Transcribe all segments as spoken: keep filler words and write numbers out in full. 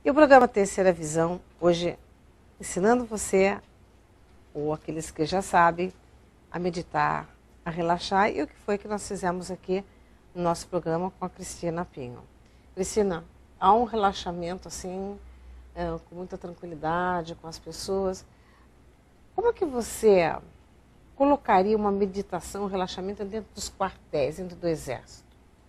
E o programa Terceira Visão, hoje, ensinando você, ou aqueles que já sabem, a meditar, a relaxar. E o que foi que nós fizemos aqui no nosso programa com a Cristina Pinho. Cristina, há um relaxamento assim, é, com muita tranquilidade com as pessoas. Como é que você colocaria uma meditação, um relaxamento dentro dos quartéis, dentro do exército?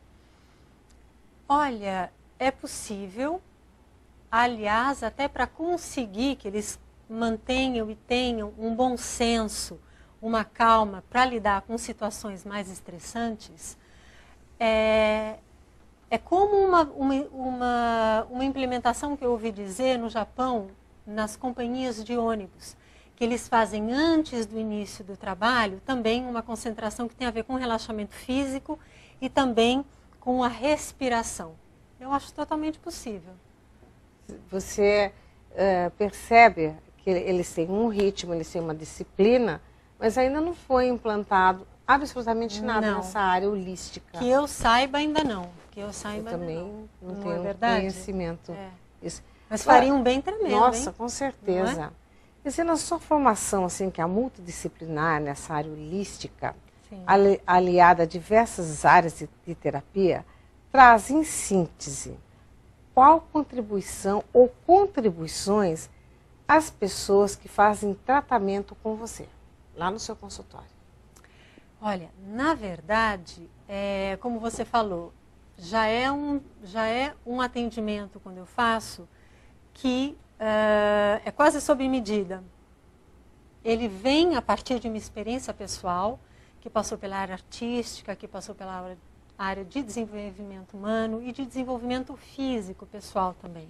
Olha, é possível, aliás, até para conseguir que eles mantenham e tenham um bom senso, uma calma para lidar com situações mais estressantes, é, é como uma, uma, uma, uma implementação que eu ouvi dizer no Japão, nas companhias de ônibus, que eles fazem antes do início do trabalho, também uma concentração que tem a ver com relaxamento físico e também com a respiração. Eu acho totalmente possível. Você uh, percebe que eles têm um ritmo, eles têm uma disciplina, mas ainda não foi implantado absolutamente nada não. nessa área holística. Que eu saiba ainda não. Que eu saiba eu também não, não, não tenho é verdade? conhecimento. É. Isso. Mas faria um bem tremendo, Nossa, hein? com certeza. É? Quer dizer, na sua formação, assim, que é multidisciplinar nessa área holística, ali, aliada a diversas áreas de, de terapia, traz em síntese qual contribuição ou contribuições as pessoas que fazem tratamento com você, lá no seu consultório? Olha, na verdade, é, como você falou, já é, um, já é um atendimento, quando eu faço, que uh, é quase sob medida. Ele vem a partir de uma experiência pessoal, que passou pela área artística, que passou pela área de desenvolvimento humano e de desenvolvimento físico pessoal também.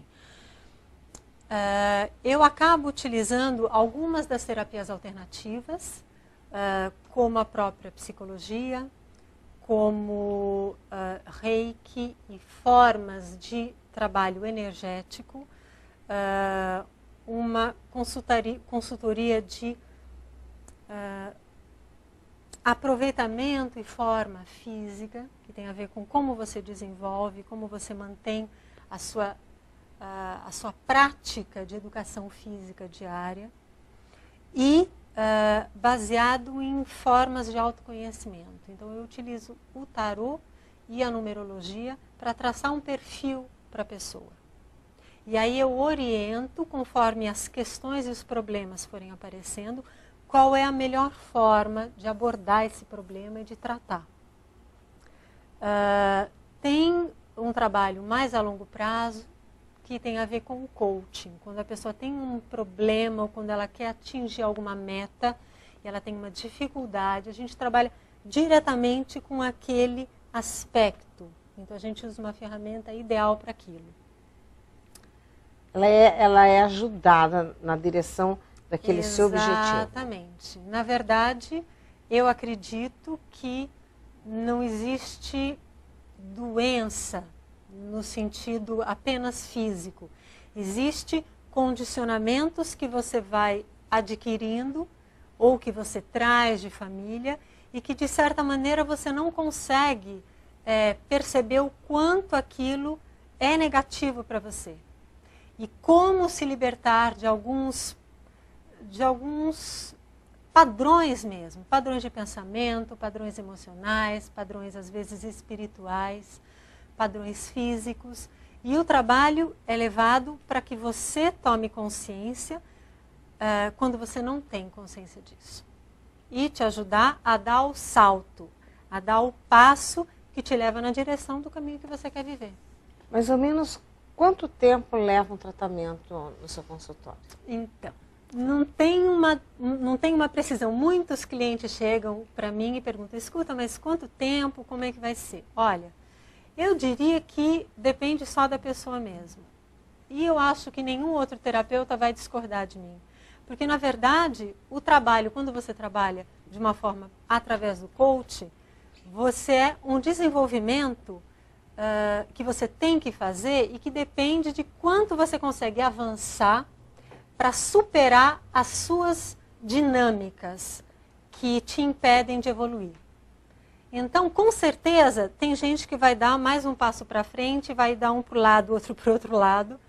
Uh, eu acabo utilizando algumas das terapias alternativas, uh, como a própria psicologia, como uh, reiki e formas de trabalho energético, uh, uma consultoria, consultoria de uh, aproveitamento e forma física, que tem a ver com como você desenvolve, como você mantém a sua a, a sua prática de educação física diária e uh, baseado em formas de autoconhecimento. Então eu utilizo o tarô e a numerologia para traçar um perfil para a pessoa. E aí eu oriento, conforme as questões e os problemas forem aparecendo, qual é a melhor forma de abordar esse problema e de tratar. Uh, tem um trabalho mais a longo prazo, que tem a ver com o coaching. Quando a pessoa tem um problema ou quando ela quer atingir alguma meta e ela tem uma dificuldade, a gente trabalha diretamente com aquele aspecto. Então a gente usa uma ferramenta ideal para aquilo. Ela é, ela é ajudada na direção daquele Exatamente. seu objetivo. Exatamente. Na verdade, eu acredito que não existe doença no sentido apenas físico. Existem condicionamentos que você vai adquirindo ou que você traz de família e que, de certa maneira, você não consegue é, perceber o quanto aquilo é negativo para você. E como se libertar de alguns, de alguns padrões mesmo, padrões de pensamento, padrões emocionais, padrões às vezes espirituais, padrões físicos, e o trabalho é levado para que você tome consciência uh, quando você não tem consciência disso. E te ajudar a dar o salto, a dar o passo que te leva na direção do caminho que você quer viver. Mais ou menos quanto tempo leva um tratamento no seu consultório? Então, não tem uma, não tem uma precisão. Muitos clientes chegam para mim e perguntam, escuta, mas quanto tempo, como é que vai ser? Olha, eu diria que depende só da pessoa mesmo. E eu acho que nenhum outro terapeuta vai discordar de mim. Porque, na verdade, o trabalho, quando você trabalha de uma forma através do coach, você é um desenvolvimento uh, que você tem que fazer e que depende de quanto você consegue avançar para superar as suas dinâmicas que te impedem de evoluir. Então, com certeza, tem gente que vai dar mais um passo para frente, vai dar um para o lado, outro para o outro lado.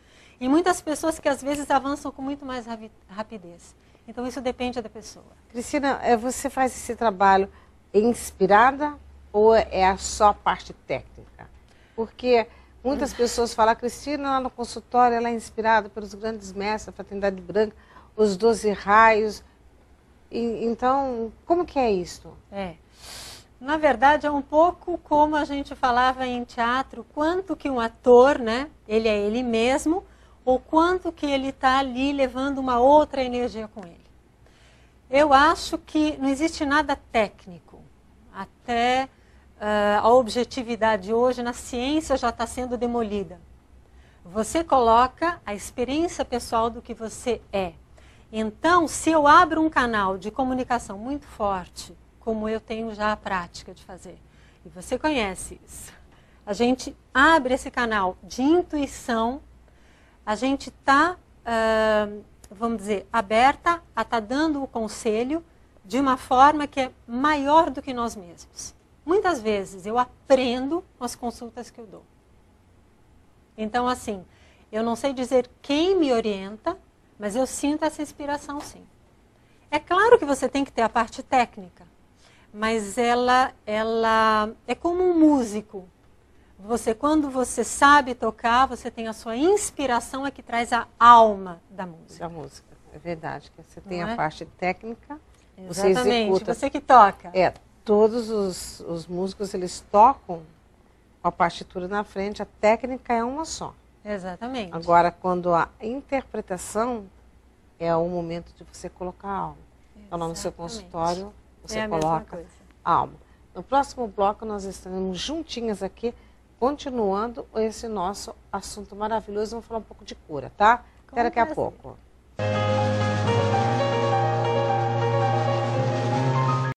E muitas pessoas que às vezes avançam com muito mais rapidez. Então isso depende da pessoa. Cristina, você faz esse trabalho inspirada ou é só a parte técnica? Porque muitas pessoas falam, a Cristina lá no consultório, ela é inspirada pelos grandes mestres, a Fraternidade Branca, os doze raios. E, então, como que é isso? É. Na verdade, é um pouco como a gente falava em teatro, quanto que um ator, né, ele é ele mesmo, ou quanto que ele está ali levando uma outra energia com ele. Eu acho que não existe nada técnico. Até uh, a objetividade hoje na ciência já está sendo demolida. Você coloca a experiência pessoal do que você é. Então, se eu abro um canal de comunicação muito forte, como eu tenho já a prática de fazer, e você conhece isso, a gente abre esse canal de intuição, a gente está, uh, vamos dizer, aberta a estar tá dando o conselho de uma forma que é maior do que nós mesmos. Muitas vezes eu aprendo com as consultas que eu dou. Então, assim, eu não sei dizer quem me orienta, mas eu sinto essa inspiração, sim. É claro que você tem que ter a parte técnica, mas ela, ela é como um músico. Você, quando você sabe tocar, você tem a sua inspiração, é que traz a alma da música. Da música, é verdade. Que você tem não a é? parte técnica, Exatamente, você executa. Você que toca. É, todos os, os músicos, eles tocam a partitura na frente, a técnica é uma só. Exatamente. Agora, quando a interpretação é o momento de você colocar a alma. Então, lá no seu consultório, você é a coloca a alma. No próximo bloco, nós estaremos juntinhas aqui, continuando esse nosso assunto maravilhoso. Vamos falar um pouco de cura, tá? Até daqui a pouco.